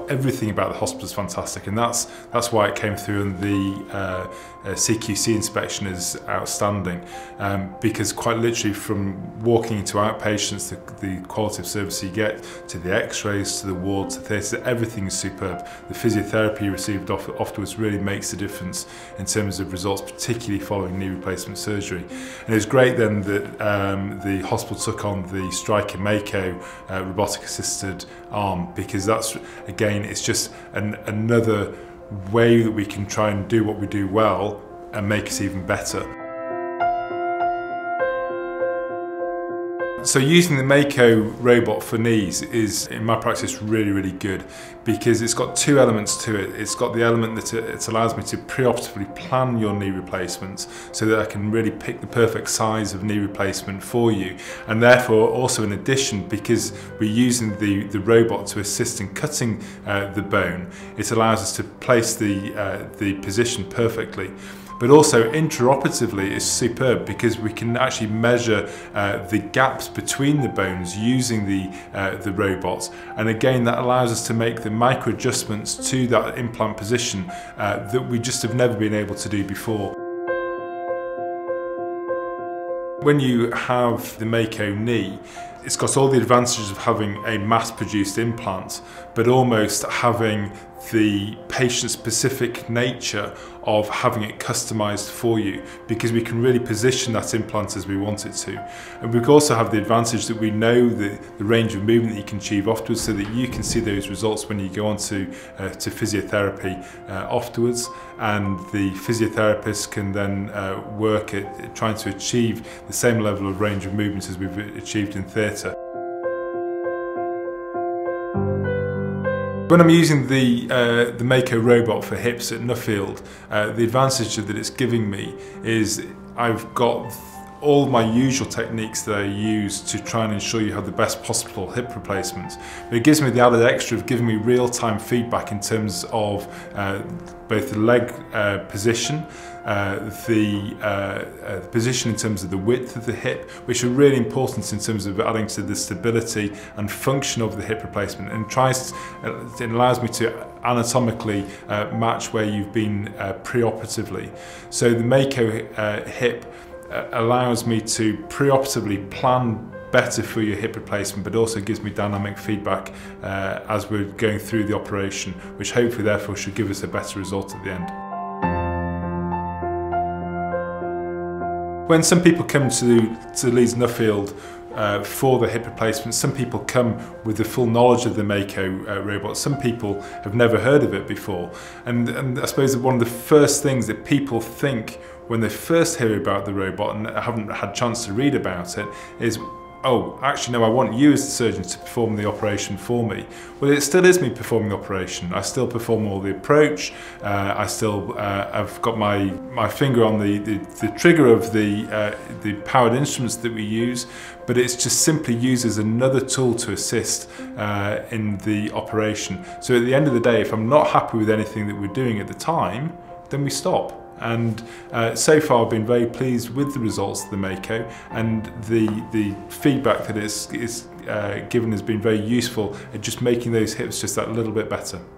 everything about the hospital is fantastic, and that's why it came through in the CQC inspection is outstanding, because quite literally from walking into outpatients, the quality of service you get, to the x-rays, to the ward, to theatre, everything is superb. The physiotherapy you received afterwards really makes a difference in terms of results, particularly following knee replacement surgery. And it was great then that the hospital took on the Stryker Mako robotic assisted arm, because that's, again, it's just another way that we can try and do what we do well and make it even better. So using the Mako robot for knees is, in my practice, really good, because it's got two elements to it. It's got the element that it allows me to preoperatively plan your knee replacements so that I can really pick the perfect size of knee replacement for you. And therefore, also in addition, because we're using the robot to assist in cutting the bone, it allows us to place the position perfectly. But also intraoperatively is superb, because we can actually measure the gaps between the bones using the robot, and again that allows us to make the micro adjustments to that implant position that we just have never been able to do before. When you have the Mako knee, it's got all the advantages of having a mass-produced implant, but almost having the patient-specific nature of having it customised for you, because we can really position that implant as we want it to. And we also have the advantage that we know the range of movement that you can achieve afterwards, so that you can see those results when you go on to physiotherapy afterwards, and the physiotherapist can then work at trying to achieve the same level of range of movement as we've achieved in theatre. When I'm using the Mako robot for hips at Nuffield, the advantage that it's giving me is I've got all my usual techniques that I use to try and ensure you have the best possible hip replacements. But it gives me the added extra of giving me real-time feedback in terms of both the leg position, the position in terms of the width of the hip, which are really important in terms of adding to the stability and function of the hip replacement, and it allows me to anatomically match where you've been preoperatively. So the Mako hip allows me to preoperatively plan better for your hip replacement, but also gives me dynamic feedback as we're going through the operation, which hopefully therefore should give us a better result at the end. When some people come to Leeds Nuffield for the hip replacement, some people come with the full knowledge of the Mako robot. Some people have never heard of it before, and I suppose that one of the first things that people think when they first hear about the robot and haven't had a chance to read about it is, oh, actually no, I want you as the surgeon to perform the operation for me. Well, it still is me performing the operation. I still perform all the approach. I still I've got my finger on the trigger of the powered instruments that we use, but it's just simply used as another tool to assist in the operation. So at the end of the day, if I'm not happy with anything that we're doing at the time, then we stop. And so far I've been very pleased with the results of the Mako, and the feedback that it's given has been very useful at just making those hips just that little bit better.